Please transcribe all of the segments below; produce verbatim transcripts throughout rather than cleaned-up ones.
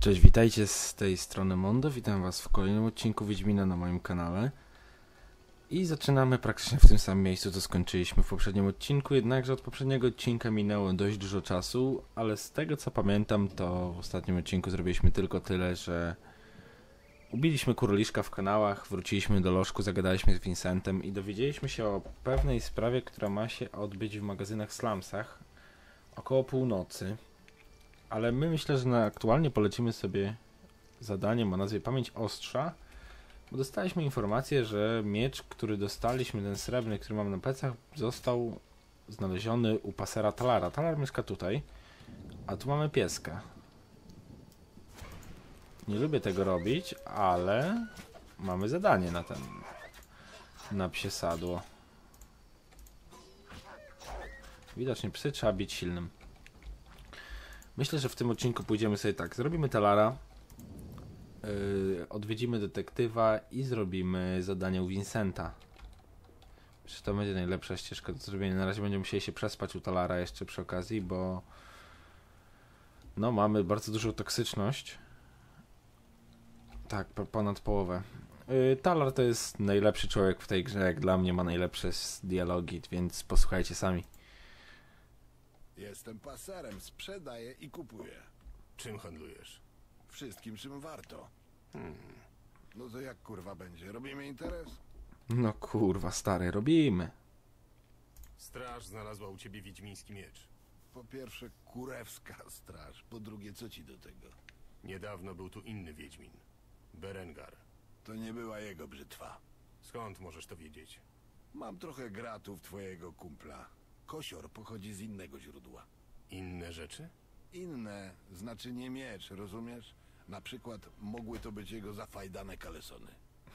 Cześć, witajcie z tej strony Mondo, witam was w kolejnym odcinku Wiedźmina na moim kanale. I zaczynamy praktycznie w tym samym miejscu, co skończyliśmy w poprzednim odcinku, jednakże od poprzedniego odcinka minęło dość dużo czasu, ale z tego co pamiętam, to w ostatnim odcinku zrobiliśmy tylko tyle, że ubiliśmy kurliszka w kanałach, wróciliśmy do lożku, zagadaliśmy z Vincentem i dowiedzieliśmy się o pewnej sprawie, która ma się odbyć w magazynach Slumsach około północy. Ale my myślę, że na aktualnie polecimy sobie zadaniem o nazwie Pamięć Ostrza, bo dostaliśmy informację, że miecz, który dostaliśmy, ten srebrny, który mam na plecach, został znaleziony u pasera Talara. Talar mieszka tutaj, a tu mamy pieska. Nie lubię tego robić, ale mamy zadanie na ten, na psie sadło. Widocznie psy trzeba bić silnym. Myślę, że w tym odcinku pójdziemy sobie tak, zrobimy Talara, yy, odwiedzimy detektywa i zrobimy zadanie u Vincenta. Czy to będzie najlepsza ścieżka do zrobienia? Na razie będziemy musieli się przespać u Talara jeszcze przy okazji, bo no mamy bardzo dużą toksyczność. Tak, ponad połowę. Yy, Talar to jest najlepszy człowiek w tej grze, jak dla mnie ma najlepsze dialogi, więc posłuchajcie sami. Jestem paserem, sprzedaję i kupuję. Czym handlujesz? Wszystkim, czym warto. Hmm. No to jak kurwa będzie? Robimy interes? No kurwa stary, robimy. Straż znalazła u ciebie wiedźmiński miecz. Po pierwsze kurewska straż, po drugie co ci do tego? Niedawno był tu inny wiedźmin. Berengar. To nie była jego brzytwa. Skąd możesz to wiedzieć? Mam trochę gratów twojego kumpla. Kosior pochodzi z innego źródła. Inne rzeczy? Inne znaczy nie miecz, rozumiesz? Na przykład mogły to być jego zafajdane kalesony.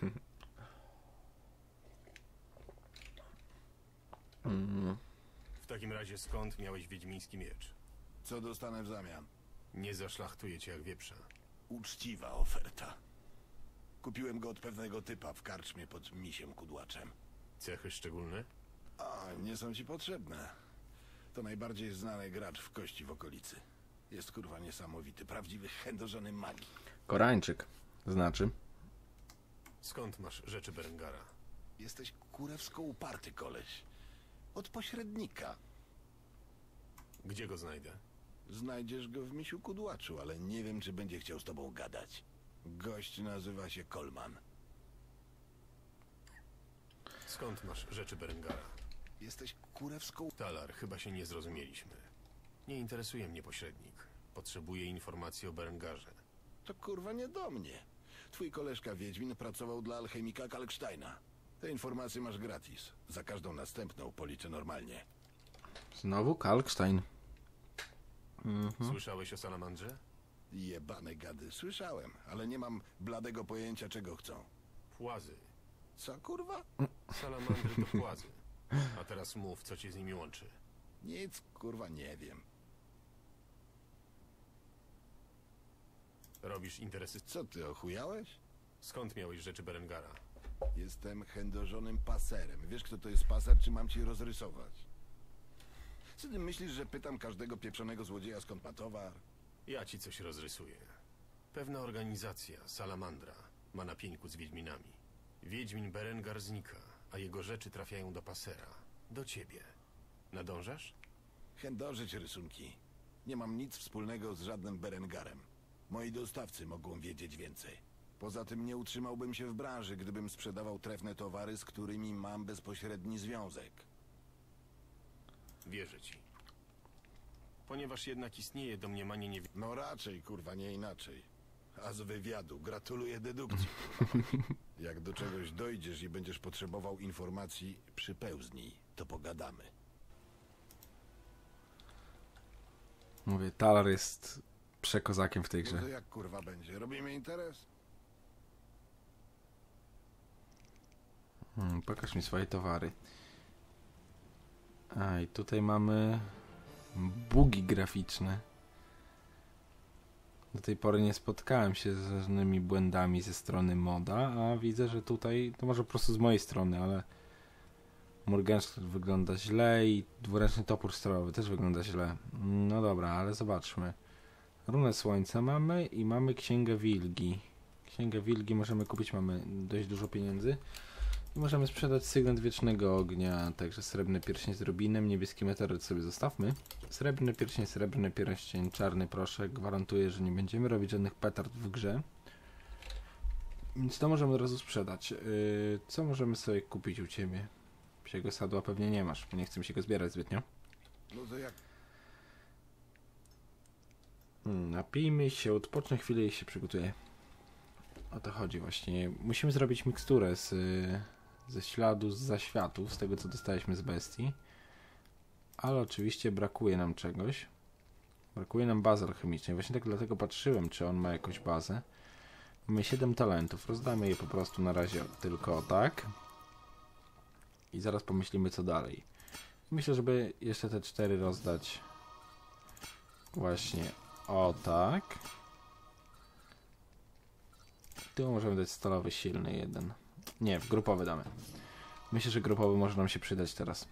Mm. W takim razie skąd miałeś wiedźmiński miecz? Co dostanę w zamian? Nie zaszlachtuję cię jak wieprza. Uczciwa oferta. Kupiłem go od pewnego typa w karczmie pod misiem kudłaczem. Cechy szczególne? A, nie są ci potrzebne. To najbardziej znany gracz w kości w okolicy. Jest kurwa niesamowity, prawdziwy chędożony magii. Korańczyk, znaczy. Skąd masz rzeczy Berengara? Jesteś kurewsko uparty koleś. Od pośrednika. Gdzie go znajdę? Znajdziesz go w misiu kudłaczu, ale nie wiem, czy będzie chciał z tobą gadać. Gość nazywa się Kolman. Skąd masz rzeczy Berengara? Jesteś kurewsko... Talar, chyba się nie zrozumieliśmy. Nie interesuje mnie pośrednik. Potrzebuję informacji o Berengarze. To kurwa nie do mnie. Twój koleżka Wiedźmin pracował dla alchemika Kalksteina. Te informacje masz gratis. Za każdą następną policzę normalnie. Znowu Kalkstein. Mhm. Słyszałeś o salamandrze? Jebane gady. Słyszałem, ale nie mam bladego pojęcia, czego chcą. Płazy. Co kurwa? Salamandry to płazy. A teraz mów, co cię z nimi łączy. Nic kurwa nie wiem. Robisz interesy... Co ty, ochujałeś? Skąd miałeś rzeczy Berengara? Jestem chędożonym paserem. Wiesz, kto to jest paser, czy mam ci rozrysować? Co ty myślisz, że pytam każdego pieprzonego złodzieja, skąd ma towar? Ja ci coś rozrysuję. Pewna organizacja, Salamandra, ma na pieńku z Wiedźminami. Wiedźmin Berengar znika, a jego rzeczy trafiają do pasera. Do ciebie. Nadążasz? Chędożyć rysunki. Nie mam nic wspólnego z żadnym Berengarem. Moi dostawcy mogą wiedzieć więcej. Poza tym nie utrzymałbym się w branży, gdybym sprzedawał trefne towary, z którymi mam bezpośredni związek. Wierzę ci. Ponieważ jednak istnieje domniemanie nie... No raczej, kurwa, nie inaczej. A z wywiadu gratuluję dedukcji, kurwa. Jak do czegoś dojdziesz i będziesz potrzebował informacji, przypełznij, to pogadamy. Mówię, Talar jest przekozakiem w tej No grze. to jak kurwa będzie? Robimy interes? Hmm, pokaż mi swoje towary. A i tutaj mamy bugi graficzne. Do tej pory nie spotkałem się z żadnymi błędami ze strony moda, a widzę, że tutaj, to może po prostu z mojej strony, ale Morgenstern wygląda źle i dwuręczny topór sterowy też wygląda źle. No dobra, ale zobaczmy. Runę Słońca mamy i mamy Księgę Wilgi. Księgę Wilgi możemy kupić, mamy dość dużo pieniędzy. I możemy sprzedać Sygnet Wiecznego Ognia, także srebrny pierścień z rubinem, niebieski meteoryt sobie zostawmy. Srebrny pierścień, srebrny pierścień, czarny proszek. Gwarantuję, że nie będziemy robić żadnych petard w grze. Więc to możemy od razu sprzedać. Yy, co możemy sobie kupić u ciebie? Psiego sadła pewnie nie masz, bo nie chcę mi się go zbierać zbytnio. No to jak... Hmm, napijmy się, odpocznę chwilę i się przygotuję. O to chodzi właśnie. Musimy zrobić miksturę z, ze śladu z zaświatów, z tego co dostaliśmy z bestii. Ale oczywiście brakuje nam czegoś. Brakuje nam bazy alchemicznej. Właśnie tak dlatego patrzyłem, czy on ma jakąś bazę. Mamy siedem talentów. Rozdamy je po prostu na razie tylko tak. I zaraz pomyślimy co dalej. Myślę, żeby jeszcze te cztery rozdać właśnie o tak. Tu możemy dać stalowy silny jeden. Nie, w grupowy damy. Myślę, że grupowy może nam się przydać teraz.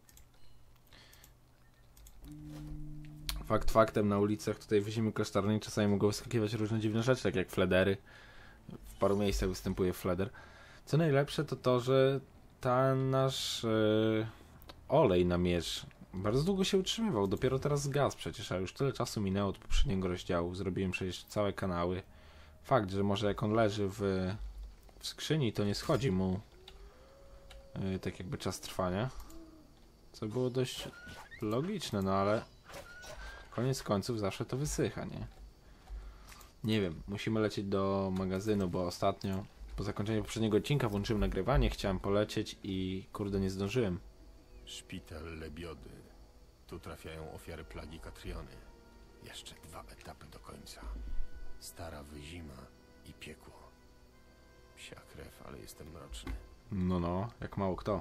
Fakt faktem, na ulicach tutaj w Zimy Klasztornej czasami mogą wyskakiwać różne dziwne rzeczy, tak jak fledery. W paru miejscach występuje fleder. Co najlepsze to to, że ten nasz yy, olej na miecz bardzo długo się utrzymywał. Dopiero teraz zgasł przecież, a już tyle czasu minęło od poprzedniego rozdziału. Zrobiłem przecież całe kanały. Fakt, że może jak on leży w, w skrzyni, to nie schodzi mu yy, tak jakby czas trwania. Co było dość logiczne, no ale koniec końców zawsze to wysycha, nie? Nie wiem, musimy lecieć do magazynu, bo ostatnio po zakończeniu poprzedniego odcinka włączyłem nagrywanie, chciałem polecieć i kurde nie zdążyłem. Szpital Lebiody. Tu trafiają ofiary plagi Katriony. Jeszcze dwa etapy do końca. Stara wyzima i piekło. Psia krew, ale jestem mroczny. No no, jak mało kto.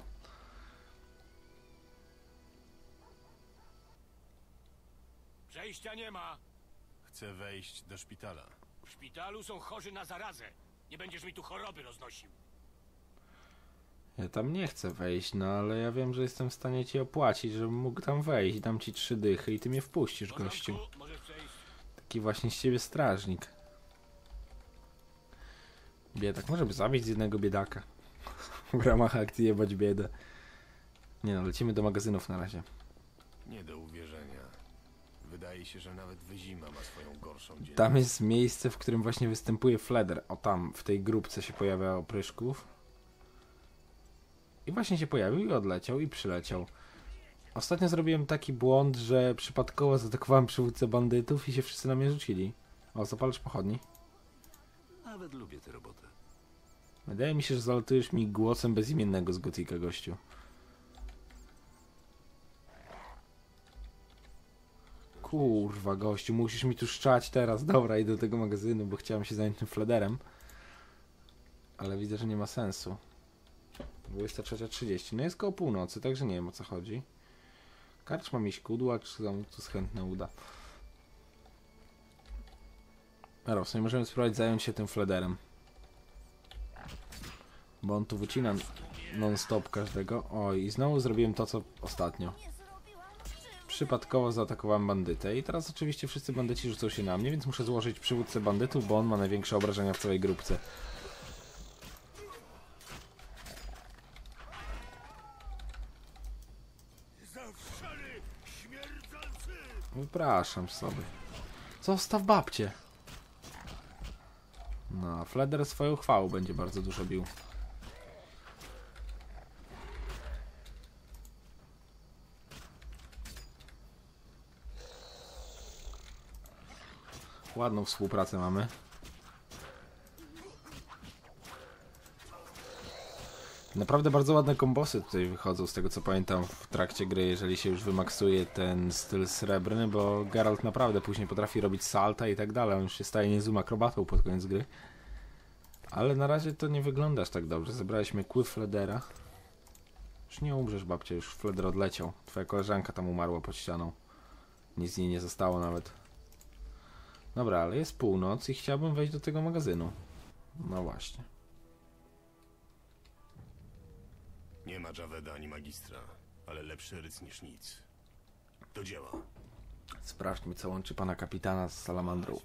Przejścia nie ma. Chcę wejść do szpitala. W szpitalu są chorzy na zarazę. Nie będziesz mi tu choroby roznosił. Ja tam nie chcę wejść, no ale ja wiem, że jestem w stanie ci opłacić, żebym mógł tam wejść. Dam ci trzy dychy i ty mnie wpuścisz, W porządku, gościu. możesz przejść. Taki właśnie z ciebie strażnik. Biedak. Może by zabić z jednego biedaka. W ramach akcji jebać biedę. Nie no, lecimy do magazynów na razie. Nie do uwierzenia. Wydaje się, że nawet wyzima ma swoją gorszą dzień. Tam jest miejsce, w którym właśnie występuje fleder. O tam, w tej grupce się pojawia opryszków. I właśnie się pojawił i odleciał i przyleciał. Ostatnio zrobiłem taki błąd, że przypadkowo zaatakowałem przywódcę bandytów i się wszyscy na mnie rzucili. O, zapalacz pochodni. Nawet lubię tę robotę. Wydaje mi się, że zalatujesz mi głosem bezimiennego z Gotika, gościu. Kurwa, gościu, musisz mi tu szczać teraz. Dobra, idę do tego magazynu, bo chciałem się zająć tym flederem. Ale widzę, że nie ma sensu. dwudziesta trzecia trzydzieści. No jest koło północy, także nie wiem o co chodzi. Karczma mi kudła, czy tam tu chętne uda. Dobra, w sumie możemy spróbować zająć się tym flederem. Bo on tu wycina non-stop każdego. Oj, i znowu zrobiłem to, co ostatnio. Przypadkowo zaatakowałem bandytę i teraz oczywiście wszyscy bandyci rzucą się na mnie, więc muszę złożyć przywódcę bandytów, bo on ma największe obrażenia w całej grupce. Wypraszam sobie. Zostaw babcię. No, Fleder swoją chwałą będzie bardzo dużo bił. Ładną współpracę mamy. Naprawdę bardzo ładne kombosy tutaj wychodzą, z tego co pamiętam w trakcie gry, jeżeli się już wymaksuje ten styl srebrny, bo Geralt naprawdę później potrafi robić salta i tak dalej, on już się staje niezłym akrobatą pod koniec gry. Ale na razie to nie wyglądasz tak dobrze, zebraliśmy kły Fledera. Już nie umrzesz, babcia, już Fleder odleciał, twoja koleżanka tam umarła pod ścianą. Nic z niej nie zostało nawet. Dobra, ale jest północ i chciałbym wejść do tego magazynu. No właśnie. Nie ma Javeda ani magistra, ale lepszy ryc niż nic. Do dzieła. Sprawdźmy, co łączy pana kapitana z salamandrą.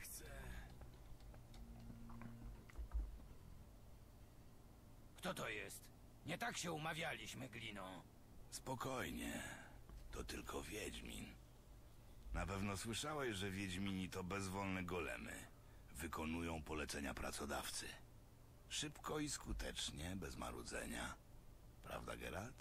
Kto to jest? Nie tak się umawialiśmy, Glino. Spokojnie. To tylko Wiedźmin. Na pewno słyszałeś, że Wiedźmini to bezwolne golemy. Wykonują polecenia pracodawcy. Szybko i skutecznie, bez marudzenia. Prawda, Geralt?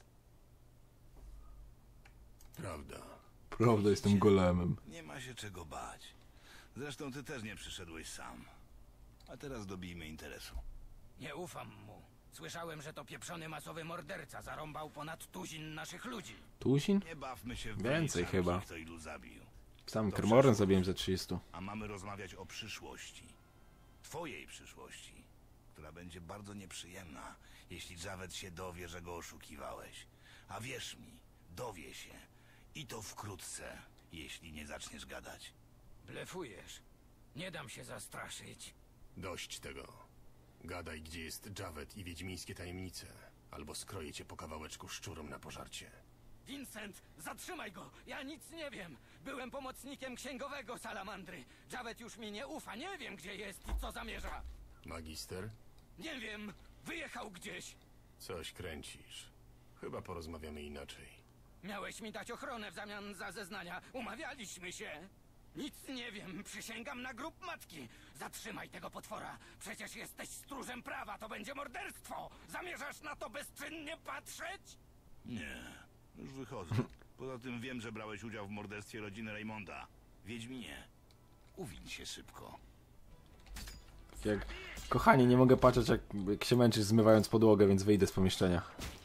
Prawda. Prawda, jestem golemem. Nie ma się czego bać. Zresztą ty też nie przyszedłeś sam. A teraz dobijmy interesu. Nie ufam mu. Słyszałem, że to pieprzony masowy morderca zarąbał ponad tuzin naszych ludzi. Tuzin? Nie bawmy się w Więcej wyliczanki, chyba. kto ilu zabił. Sam To Kermoren przeszłość. zabiłem za trzydzieści. A mamy rozmawiać o przyszłości. Twojej przyszłości, która będzie bardzo nieprzyjemna, jeśli Javed się dowie, że go oszukiwałeś. A wierz mi, dowie się. I to wkrótce, jeśli nie zaczniesz gadać. Blefujesz. Nie dam się zastraszyć. Dość tego. Gadaj, gdzie jest Javed i wiedźmińskie tajemnice, albo skroję cię po kawałeczku szczurom na pożarcie. Vincent, zatrzymaj go! Ja nic nie wiem! Byłem pomocnikiem księgowego Salamandry. Javed już mi nie ufa, nie wiem gdzie jest i co zamierza. Magister? Nie wiem, wyjechał gdzieś. Coś kręcisz. Chyba porozmawiamy inaczej. Miałeś mi dać ochronę w zamian za zeznania. Umawialiśmy się. Nic nie wiem, przysięgam na grób matki. Zatrzymaj tego potwora. Przecież jesteś stróżem prawa, to będzie morderstwo. Zamierzasz na to bezczynnie patrzeć? Nie, już wychodzę. Poza tym wiem, że brałeś udział w morderstwie rodziny Raymonda. Wiedźminie, uwiń się szybko. Jak... Kochanie, nie mogę patrzeć, jak, jak się męczysz zmywając podłogę, więc wyjdę z pomieszczenia.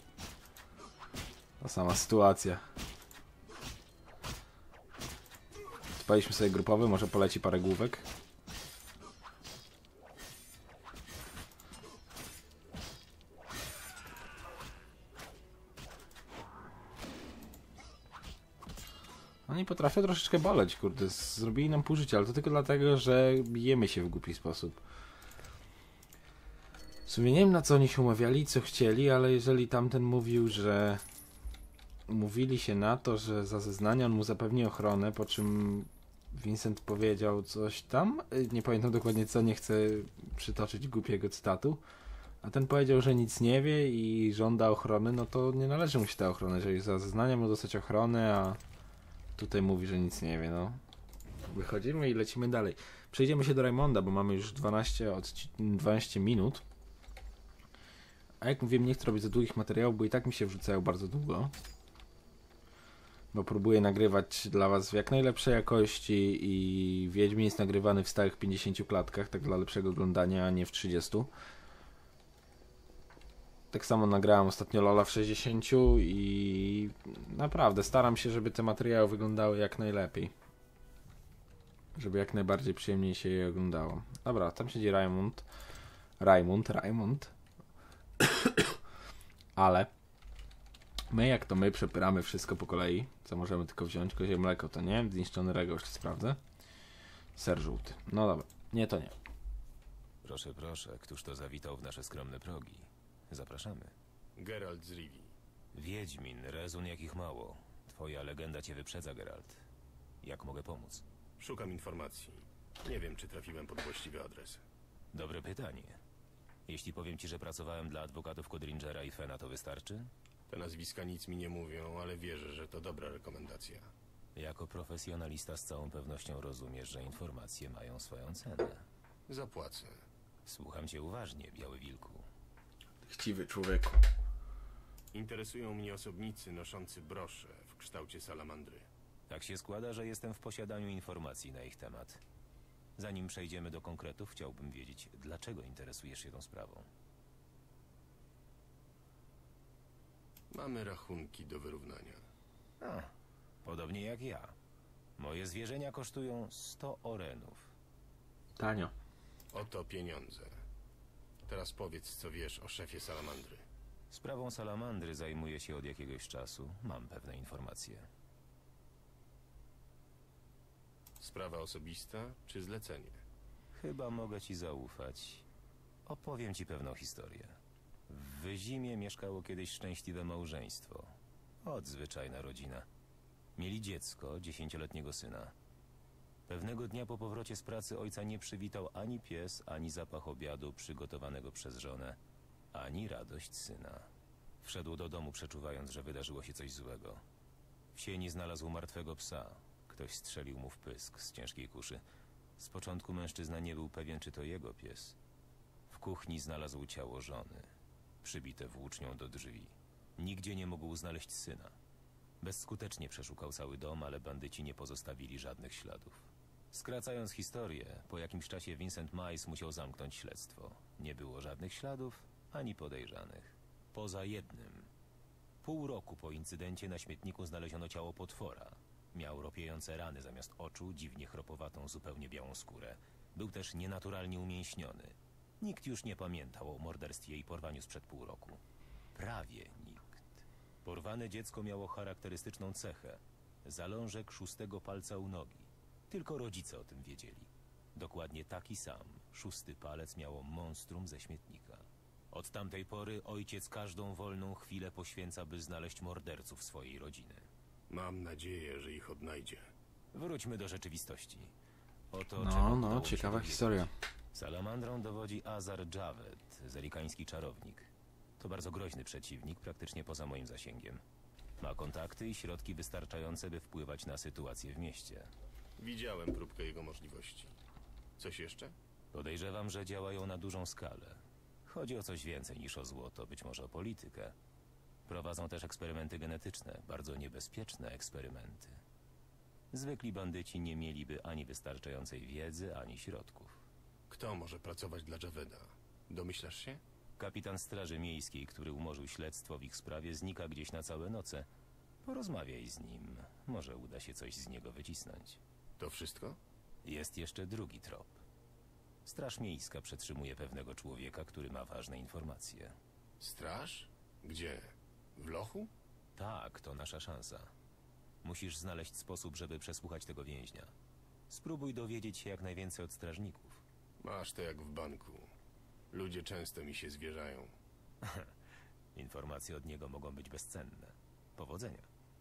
Ta sama sytuacja. Spaliśmy sobie grupowy, może poleci parę główek. Oni potrafią troszeczkę boleć, kurde. Zrobili nam pół życia, ale to tylko dlatego, że bijemy się w głupi sposób. W sumie nie wiem, na co oni się umawiali, co chcieli, ale jeżeli tamten mówił, że umówili się na to, że za zeznania on mu zapewni ochronę, po czym Vincent powiedział coś tam, nie pamiętam dokładnie co, nie chcę przytoczyć głupiego cytatu, a ten powiedział, że nic nie wie i żąda ochrony, no to nie należy mu się ta ochrona, jeżeli za zeznania ma dostać ochronę, a tutaj mówi, że nic nie wie, no. Wychodzimy i lecimy dalej. Przejdziemy się do Raymonda, bo mamy już dwanaście, odci- dwanaście minut. A jak mówiłem, nie chcę robić za długich materiałów, bo i tak mi się wrzucają bardzo długo. Bo próbuję nagrywać dla was w jak najlepszej jakości i Wiedźmin jest nagrywany w stałych pięćdziesięciu klatkach, tak dla lepszego oglądania, a nie w trzydziestu. Tak samo nagrałem ostatnio Lola w sześćdziesięciu i naprawdę staram się, żeby te materiały wyglądały jak najlepiej. Żeby jak najbardziej przyjemniej się je oglądało. Dobra, tam siedzi Raymond. Raymond, Raymond. Ale my jak to my przepieramy wszystko po kolei, co możemy tylko wziąć. Kozie mleko to nie, zniszczony regał jeszcze sprawdzę. Ser żółty. No dobra, nie to nie. Proszę, proszę, któż to zawitał w nasze skromne progi? Zapraszamy. Geralt z Rivii. Wiedźmin, rezun jakich mało. Twoja legenda cię wyprzedza, Geralt. Jak mogę pomóc? Szukam informacji. Nie wiem, czy trafiłem pod właściwy adres. Dobre pytanie. Jeśli powiem ci, że pracowałem dla adwokatów Codringera i Fena, to wystarczy? Te nazwiska nic mi nie mówią, ale wierzę, że to dobra rekomendacja. Jako profesjonalista z całą pewnością rozumiesz, że informacje mają swoją cenę. Zapłacę. Słucham cię uważnie, Biały Wilku. Chciwy człowieku. Interesują mnie osobnicy noszący brosze w kształcie salamandry. Tak się składa, że jestem w posiadaniu informacji na ich temat. Zanim przejdziemy do konkretów, chciałbym wiedzieć, dlaczego interesujesz się tą sprawą. Mamy rachunki do wyrównania. A, podobnie jak ja. Moje zwierzenia kosztują sto orenów. Tanio. Oto pieniądze. Teraz powiedz, co wiesz o szefie salamandry. Sprawą salamandry zajmuję się od jakiegoś czasu. Mam pewne informacje. Sprawa osobista czy zlecenie? Chyba mogę ci zaufać. Opowiem ci pewną historię. W Wyzimie mieszkało kiedyś szczęśliwe małżeństwo. Odzwyczajna rodzina. Mieli dziecko, dziesięcioletniego syna. Pewnego dnia po powrocie z pracy ojca nie przywitał ani pies, ani zapach obiadu przygotowanego przez żonę, ani radość syna. Wszedł do domu, przeczuwając, że wydarzyło się coś złego. W sieni znalazł martwego psa. Ktoś strzelił mu w pysk z ciężkiej kuszy. Z początku mężczyzna nie był pewien, czy to jego pies. W kuchni znalazł ciało żony, przybite włócznią do drzwi. Nigdzie nie mógł znaleźć syna. Bezskutecznie przeszukał cały dom, ale bandyci nie pozostawili żadnych śladów. Skracając historię, po jakimś czasie Vincent Mice musiał zamknąć śledztwo. Nie było żadnych śladów, ani podejrzanych. Poza jednym. Pół roku po incydencie na śmietniku znaleziono ciało potwora. Miał ropiejące rany zamiast oczu, dziwnie chropowatą, zupełnie białą skórę. Był też nienaturalnie umięśniony. Nikt już nie pamiętał o morderstwie i porwaniu sprzed pół roku. Prawie nikt. Porwane dziecko miało charakterystyczną cechę. Zalążek szóstego palca u nogi. Tylko rodzice o tym wiedzieli. Dokładnie taki sam, szósty palec miało monstrum ze śmietnika. Od tamtej pory ojciec każdą wolną chwilę poświęca, by znaleźć morderców swojej rodziny. Mam nadzieję, że ich odnajdzie. Wróćmy do rzeczywistości. Oto No, czego no, udało się ciekawa dowiedzieć. historia. Salamandrą dowodzi Azar Javed, zelikański czarownik. To bardzo groźny przeciwnik, praktycznie poza moim zasięgiem. Ma kontakty i środki wystarczające, by wpływać na sytuację w mieście. Widziałem próbkę jego możliwości. Coś jeszcze? Podejrzewam, że działają na dużą skalę. Chodzi o coś więcej niż o złoto, być może o politykę. Prowadzą też eksperymenty genetyczne, bardzo niebezpieczne eksperymenty. Zwykli bandyci nie mieliby ani wystarczającej wiedzy, ani środków. Kto może pracować dla Javeda? Domyślasz się? Kapitan Straży Miejskiej, który umorzył śledztwo w ich sprawie, znika gdzieś na całe noce. Porozmawiaj z nim. Może uda się coś z niego wycisnąć. To wszystko? Jest jeszcze drugi trop. Straż Miejska przetrzymuje pewnego człowieka, który ma ważne informacje. Straż? Gdzie? W lochu? Tak, to nasza szansa. Musisz znaleźć sposób, żeby przesłuchać tego więźnia. Spróbuj dowiedzieć się jak najwięcej od strażników. Masz to jak w banku. Ludzie często mi się zwierzają. Informacje od niego mogą być bezcenne. Powodzenia.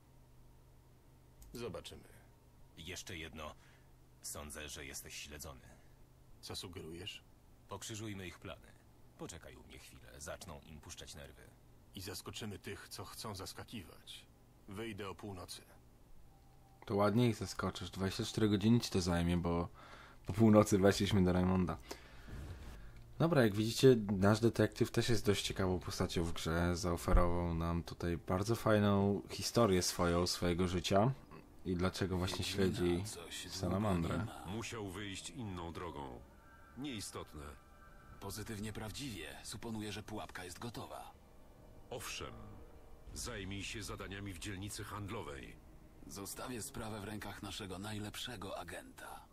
Zobaczymy. Jeszcze jedno. Sądzę, że jesteś śledzony. Co sugerujesz? Pokrzyżujmy ich plany. Poczekaj u mnie chwilę. Zaczną im puszczać nerwy. I zaskoczymy tych, co chcą zaskakiwać. Wyjdę o północy. To ładnie ich zaskoczysz. dwadzieścia cztery godziny ci to zajmie, bo po północy weszliśmy do Raymonda. Dobra, jak widzicie, nasz detektyw też jest dość ciekawą postacią w grze. Zaoferował nam tutaj bardzo fajną historię swoją, swojego życia i dlaczego właśnie śledzi Salamandrę. Musiał wyjść inną drogą. Nieistotne. Pozytywnie prawdziwie. Suponuję, że pułapka jest gotowa. Owszem, zajmij się zadaniami w dzielnicy handlowej. Zostawię sprawę w rękach naszego najlepszego agenta.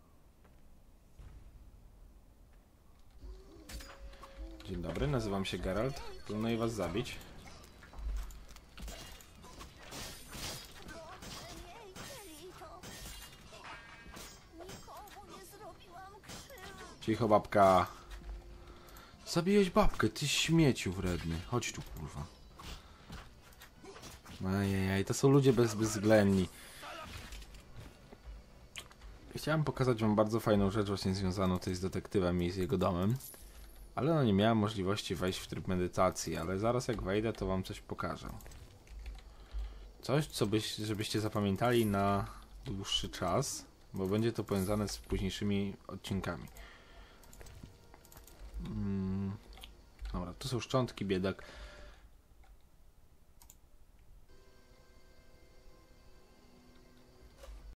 Dzień dobry, nazywam się Geralt. Planuję was zabić. Cicho, babka. Zabiłeś babkę, ty śmieciu wredny. Chodź tu, kurwa. Ajajaj, to są ludzie bez, bezwzględni. Chciałem pokazać wam bardzo fajną rzecz właśnie związaną tutaj z detektywem i z jego domem. Ale no nie miałem możliwości wejść w tryb medytacji, ale zaraz jak wejdę, to wam coś pokażę. Coś, co byś, żebyście zapamiętali na dłuższy czas, bo będzie to powiązane z późniejszymi odcinkami. Hmm. Dobra, tu są szczątki, biedak.